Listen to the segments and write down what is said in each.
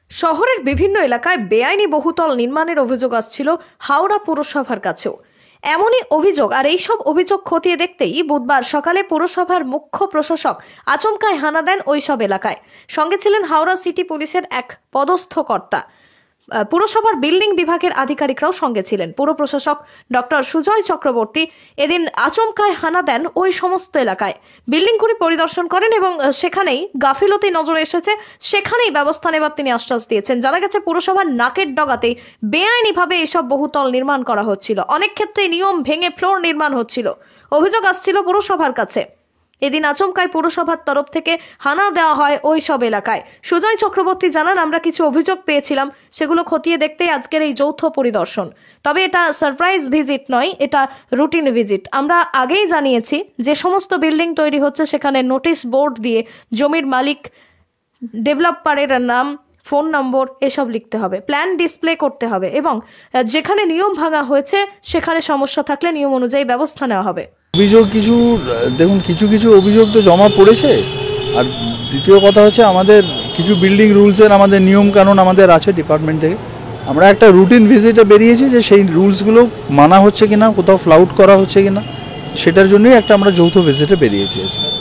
শহরের বিভিন্ন এলাকায় বেআইনি বহুতল নির্মাণের অভিযোগ আসছিল হাওড়া পুরসভার কাছেও। এমনই অভিযোগ, আর এইসব অভিযোগ খতিয়ে দেখতেই বুধবার সকালে পুরসভার মুখ্য প্রশাসক আচমকায় হানা দেন ওইসব এলাকায়। সঙ্গে ছিলেন হাওড়া সিটি পুলিশের এক পদস্থ কর্তা। পুরসভার বিল্ডিং বিভাগের আধিকারিকরাও সঙ্গে ছিলেন। পুর প্রশাসক ডক্টর সুজয় চক্রবর্তী এদিন আচমকায় হানা দেন ওই সমস্ত এলাকায়। বিল্ডিংগুলি পরিদর্শন করেন এবং সেখানেই গাফিলতি নজরে এসেছে, সেখানেই ব্যবস্থা নেবার তিনি আশ্বাস দিয়েছেন। জানা গেছে পুরসভার নাকের ডগাতেই বেআইনিভাবে এসব বহুতল নির্মাণ করা হচ্ছিল। অনেক ক্ষেত্রে নিয়ম ভেঙে ফ্লোর নির্মাণ হচ্ছিল। অভিযোগ আসছিল পুরসভার কাছে। এদিন আচমকায় পুরসভার তরফ থেকে হানা দেওয়া হয় ওই সব এলাকায়। সুজয় চক্রবর্তী জানান, আমরা কিছু অভিযোগ পেয়েছিলাম, সেগুলো খতিয়ে দেখতেই আজকের এই যৌথ পরিদর্শন। তবে এটা সারপ্রাইজ ভিজিট নয়, এটা রুটিন ভিজিট। আমরা আগেই জানিয়েছি যে সমস্ত বিল্ডিং তৈরি হচ্ছে সেখানে নোটিশ বোর্ড দিয়ে জমির মালিক, ডেভেলপারের নাম, ফোন নম্বর এসব লিখতে হবে, প্ল্যান ডিসপ্লে করতে হবে এবং যেখানে নিয়ম ভাঙা হয়েছে সেখানে সমস্যা থাকলে নিয়ম অনুযায়ী ব্যবস্থা নেওয়া হবে। অভিযোগ কিছু দেখুন, কিছু অভিযোগ তো জমা পড়েছে। আর দ্বিতীয় কথা হচ্ছে, আমাদের কিছু বিল্ডিং রুলসের আমাদের নিয়ম কানুন আমাদের আছে ডিপার্টমেন্ট থেকে। আমরা একটা রুটিন ভিজিটে বেরিয়েছি যে সেই রুলসগুলো মানা হচ্ছে কিনা, কোথাও ফ্লাউট করা হচ্ছে কিনা, সেটার জন্যই একটা আমরা যৌথ ভিজিটে বেরিয়েছি।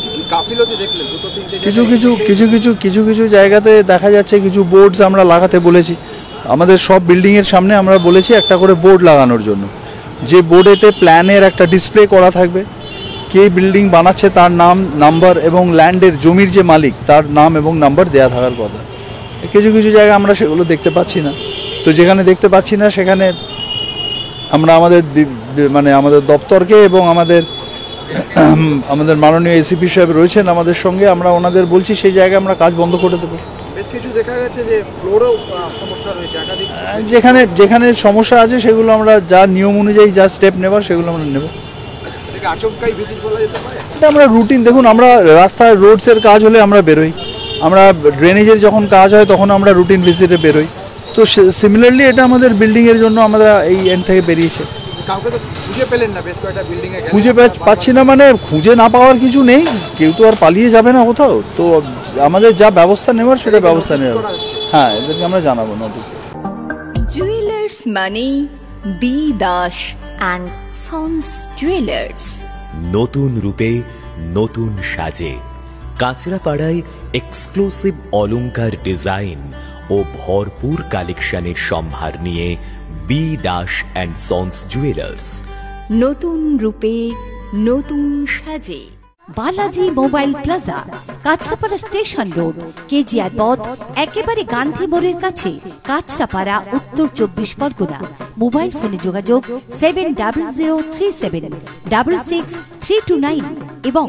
কিছু জায়গাতে দেখা যাচ্ছে কিছু বোর্ডস আমরা লাগাতে বলেছি। আমাদের সব বিল্ডিংয়ের সামনে আমরা বলেছি একটা করে বোর্ড লাগানোর জন্য, যে বোর্ডেতে প্ল্যানের একটা ডিসপ্লে করা থাকবে, কে বিল্ডিং বানাচ্ছে তার নাম, নাম্বার এবং ল্যান্ডের জমির যে মালিক তার নাম এবং নাম্বার দেওয়া থাকার কথা। কিছু জায়গায় আমরা সেগুলো দেখতে পাচ্ছি না। তো যেখানে দেখতে পাচ্ছি না সেখানে আমরা আমাদের দপ্তরকে এবং আমাদের মাননীয় এসিপি সাহেব রয়েছেন আমাদের সঙ্গে, আমরা ওনাদের বলছি সেই জায়গায় আমরা কাজ বন্ধ করে দেবো। বেশ কিছু দেখা গেছে যে ফ্লোরেও সমস্যা রয়েছে, যেখানে সমস্যা আছে সেগুলো আমরা যা নিয়ম অনুযায়ী যা স্টেপ নেবার সেগুলো আমরা নেব। আচমকাই ভিজিট বলা যেতে পারে। এটা আমরা রুটিন, দেখুন আমরা রাস্তায় রোডসের কাজ হলে আমরা বেরোই, আমরা ড্রেনেজের যখন কাজ হয় তখন আমরা রুটিন ভিজিটে বেরোই। তো সিমিলারলি এটা আমাদের বিল্ডিংয়ের জন্য আমরা এই এন্ড থেকে বেরিয়েছে। কাউকে তো খুঁজে পেলেন না, বেশ কয়েকটা বিল্ডিংয়ে খুঁজে পাচ্ছি না, মানে খুঁজে না পাওয়ার কিছু নেই, কেউ তো আর পালিয়ে যাবে না কোথাও। তো আমাদের যা ব্যবস্থা নেওয়ার সেটা ব্যবস্থা নেওয়া। হ্যাঁ, এদেরকে আমরা জানাবো নোটিস। জুয়েলার্স মানি B Das and sons jewellers, নতুন রূপে নতুন সাজে কাঁচরাপাড়ায় এক্সক্লুসিভ অলংকার ডিজাইন ও ভরপুর কালেকশনের সম্ভার নিয়ে B Das and sons jewellers, নতুন রূপে নতুন সাজে। Balaji mobile plaza, Kanchrapara station road, KGR পথ, একেবারে গান্ধী মোড়ের কাছে, কাঁচরাপাড়া, উত্তর 24 পরগনা। মোবাইল ফোনে যোগাযোগ 7003766329 এবং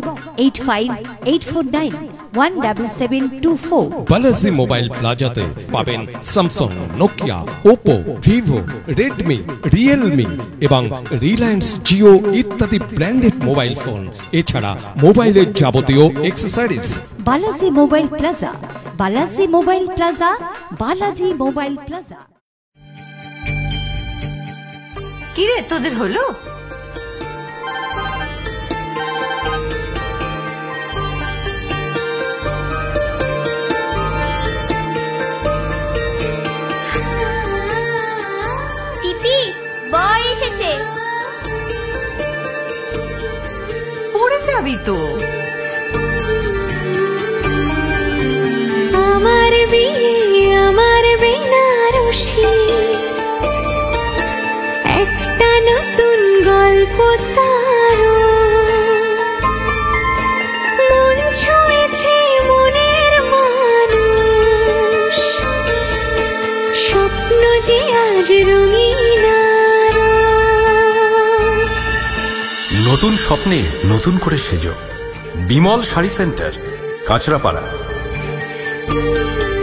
8584917724। বালাজি মোবাইল প্লাজাতে পাবেন Samsung, Nokia, Oppo, Vivo, Redmi, Realme এবং রিলায়েন্স জিও ইত্যাদি ব্র্যান্ডেড মোবাইল ফোন, এছাড়া মোবাইলের যাবতীয় accessories. Balaji mobile plaza, Balaji mobile plaza, Balaji mobile plaza. কি রে তোদের হলো? পিপি, বর এসেছে। পড়ে যাবি তো। আমার বিয়ে, আমার বেনারসি, একটা নতুন গল্প তার, মন ছুঁয়েছে মনের মানুষ, স্বপ্ন যে আজ রঙিন। নতুন স্বপ্নে নতুন করে সেজো, বিমল শাড়ি সেন্টার, কাঁচরাপাড়া।